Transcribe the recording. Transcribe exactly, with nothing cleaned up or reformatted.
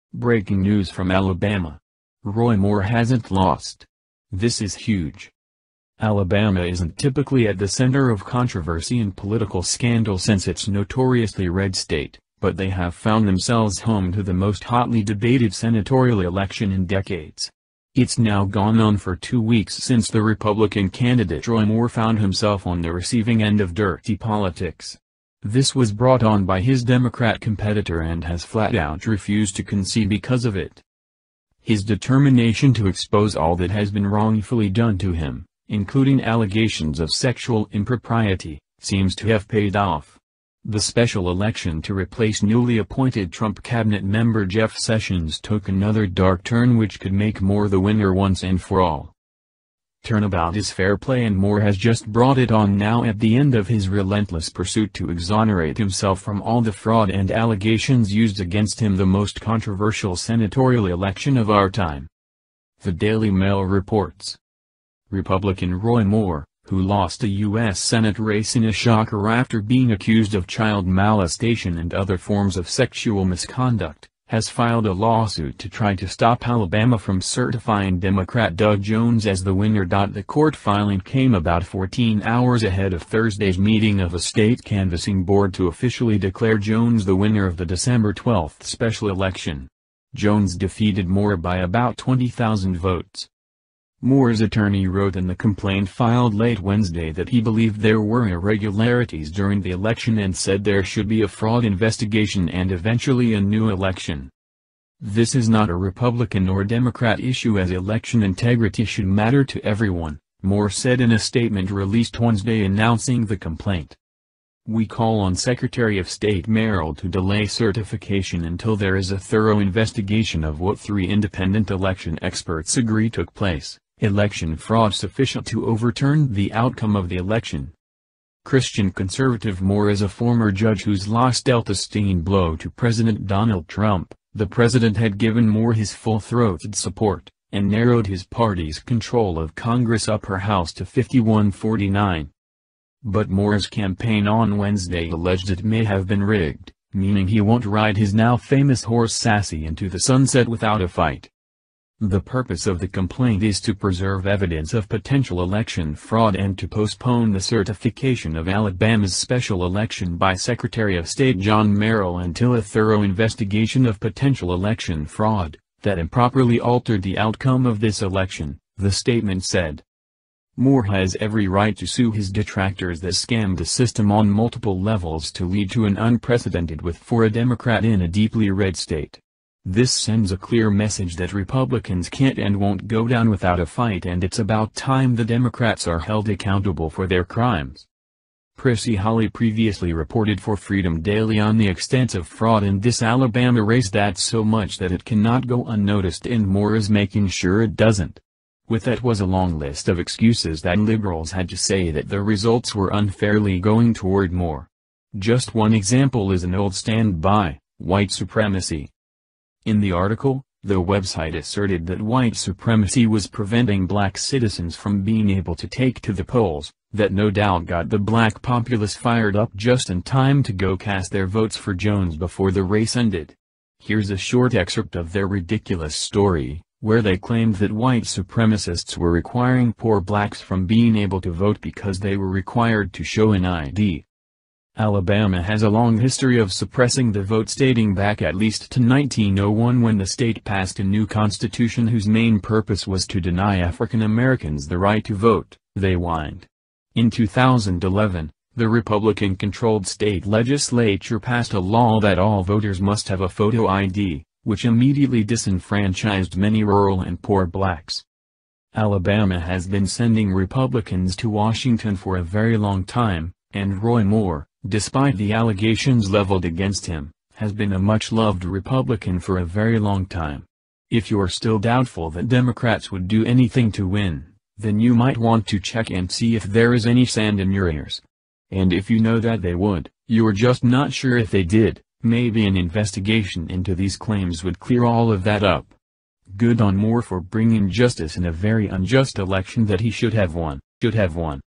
Breaking news from Alabama. Roy Moore hasn't lost. This is huge. Alabama isn't typically at the center of controversy and political scandal since it's notoriously red state, but they have found themselves home to the most hotly debated senatorial election in decades. It's now gone on for two weeks since the Republican candidate Roy Moore found himself on the receiving end of dirty politics. This was brought on by his Democrat competitor and has flat out refused to concede because of it. His determination to expose all that has been wrongfully done to him, including allegations of sexual impropriety, seems to have paid off. The special election to replace newly appointed Trump cabinet member Jeff Sessions took another dark turn which could make Moore the winner once and for all. Turnabout is fair play and Moore has just brought it on now at the end of his relentless pursuit to exonerate himself from all the fraud and allegations used against him, the most controversial senatorial election of our time. The Daily Mail reports. Republican Roy Moore, who lost a U S Senate race in a shocker after being accused of child molestation and other forms of sexual misconduct, has filed a lawsuit to try to stop Alabama from certifying Democrat Doug Jones as the winner. The court filing came about fourteen hours ahead of Thursday's meeting of a state canvassing board to officially declare Jones the winner of the December twelfth special election. Jones defeated Moore by about twenty thousand votes. Moore's attorney wrote in the complaint filed late Wednesday that he believed there were irregularities during the election and said there should be a fraud investigation and eventually a new election. This is not a Republican or Democrat issue, as election integrity should matter to everyone, Moore said in a statement released Wednesday announcing the complaint. We call on Secretary of State Merrill to delay certification until there is a thorough investigation of what three independent election experts agree took place. Election fraud sufficient to overturn the outcome of the election. Christian conservative Moore is a former judge whose loss dealt a stinging blow to President Donald Trump. The president had given Moore his full-throated support, and narrowed his party's control of Congress' upper house to fifty-one forty-nine. But Moore's campaign on Wednesday alleged it may have been rigged, meaning he won't ride his now famous horse Sassy into the sunset without a fight. The purpose of the complaint is to preserve evidence of potential election fraud and to postpone the certification of Alabama's special election by Secretary of State John Merrill until a thorough investigation of potential election fraud that improperly altered the outcome of this election, the statement said. Moore has every right to sue his detractors that scammed the system on multiple levels to lead to an unprecedented win for a Democrat in a deeply red state. This sends a clear message that Republicans can't and won't go down without a fight, and it's about time the Democrats are held accountable for their crimes. Prissy Holly previously reported for Freedom Daily on the extent of fraud in this Alabama race that's so much that it cannot go unnoticed, and Moore is making sure it doesn't. With that was a long list of excuses that liberals had to say that the results were unfairly going toward Moore. Just one example is an old standby: white supremacy. In the article, the website asserted that white supremacy was preventing black citizens from being able to take to the polls, that no doubt got the black populace fired up just in time to go cast their votes for Jones before the race ended. Here's a short excerpt of their ridiculous story, where they claimed that white supremacists were requiring poor blacks from being able to vote because they were required to show an I D. Alabama has a long history of suppressing the vote, dating back at least to nineteen oh one, when the state passed a new constitution whose main purpose was to deny African Americans the right to vote, they whined. In two thousand eleven, the Republican-controlled state legislature passed a law that all voters must have a photo I D, which immediately disenfranchised many rural and poor blacks. Alabama has been sending Republicans to Washington for a very long time, and Roy Moore, despite the allegations leveled against him, has been a much-loved Republican for a very long time. If you're still doubtful that Democrats would do anything to win, then you might want to check and see if there is any sand in your ears. And if you know that they would, you're just not sure if they did, maybe an investigation into these claims would clear all of that up. Good on Moore for bringing justice in a very unjust election that he should have won, should have won.